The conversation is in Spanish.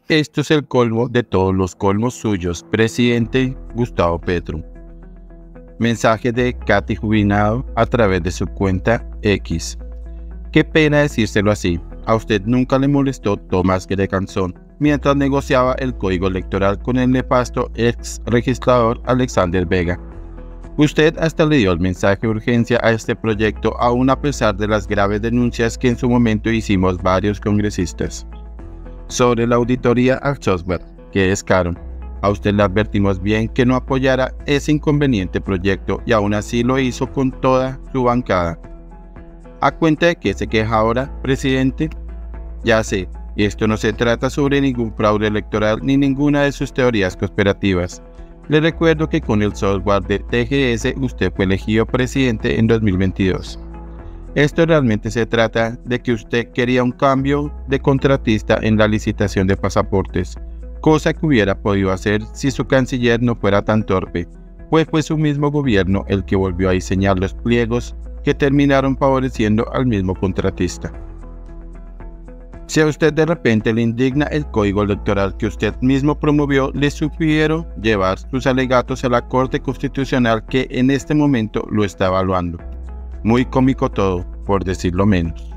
Esto es el colmo de todos los colmos suyos, presidente Gustavo Petro. Mensaje de Katy Jubinado a través de su cuenta X. Qué pena decírselo así, a usted nunca le molestó Tomás Greganzón mientras negociaba el código electoral con el nefasto ex registrador Alexander Vega. Usted hasta le dio el mensaje de urgencia a este proyecto aún a pesar de las graves denuncias que en su momento hicimos varios congresistas. Sobre la auditoría al software, que es caro, a usted le advertimos bien que no apoyara ese inconveniente proyecto y aún así lo hizo con toda su bancada. ¿A cuenta de qué se queja ahora, presidente? Ya sé, y esto no se trata sobre ningún fraude electoral ni ninguna de sus teorías conspirativas. Le recuerdo que con el software de TGS usted fue elegido presidente en 2022. Esto realmente se trata de que usted quería un cambio de contratista en la licitación de pasaportes, cosa que hubiera podido hacer si su canciller no fuera tan torpe, pues fue su mismo gobierno el que volvió a diseñar los pliegos que terminaron favoreciendo al mismo contratista. Si a usted de repente le indigna el código electoral que usted mismo promovió, le sugiero llevar sus alegatos a la Corte Constitucional que en este momento lo está evaluando. Muy cómico todo, por decirlo menos.